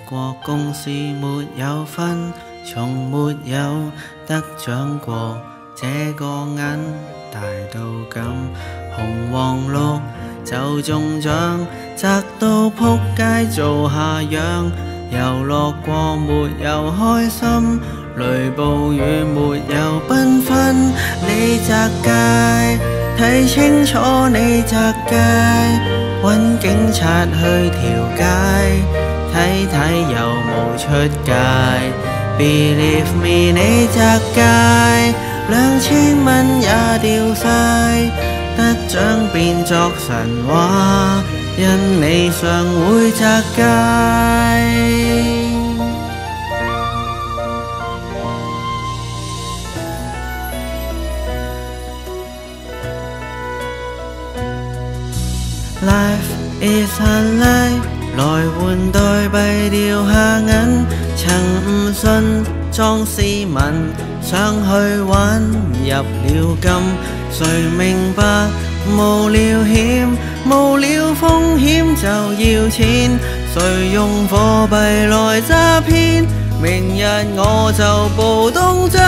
過公司沒有分，從沒有得獎過，這個銀大到咁，紅黃綠就中獎，擲到仆街做下樣，遊樂過沒有開心，雷暴雨沒有繽紛，你擲街睇清楚你擲街，搵警察去調解，睇睇有冇出街。Believe me 你擲街2000蚊也掉晒，得獎變作神話，因你常會擲街。Life is a lie， 來換代幣掉下銀，曾唔信裝斯文，想去玩入了禁，誰明白無聊險，無聊風險就要錢，誰用貨幣來詐騙，明日我就暴動爭。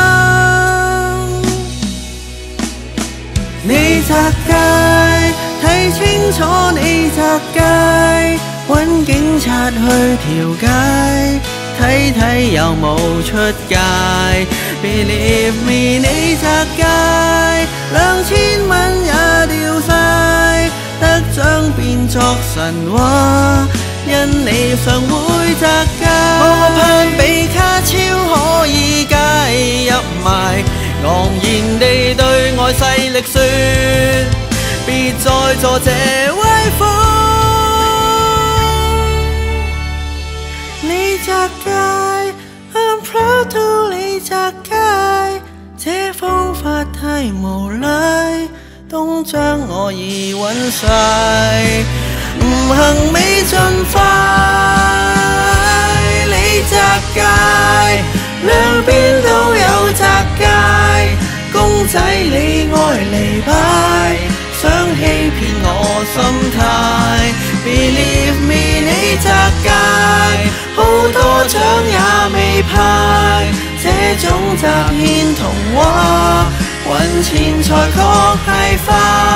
你擲街睇清楚你擲街，搵警察去調解，睇睇有冇出街。Believe me 你擲街2000蚊也掉晒，得獎變作神話，因你常會擲街。我盼比卡超可以介入埋，昂然地對外勢力說，別再做這歪風。你擲街 I'm proud to 你擲街，這方法太無賴，東將我已揾晒，唔行未盡快。你擲街兩邊都有擲街，公仔你愛離擺，想欺騙我心態。Believe me 你擲街好多獎也未派，這種詐騙童話揾錢財確係快。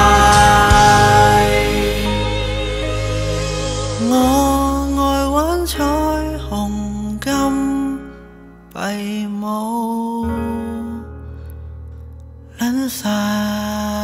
我愛玩彩虹金幣冇撚晒。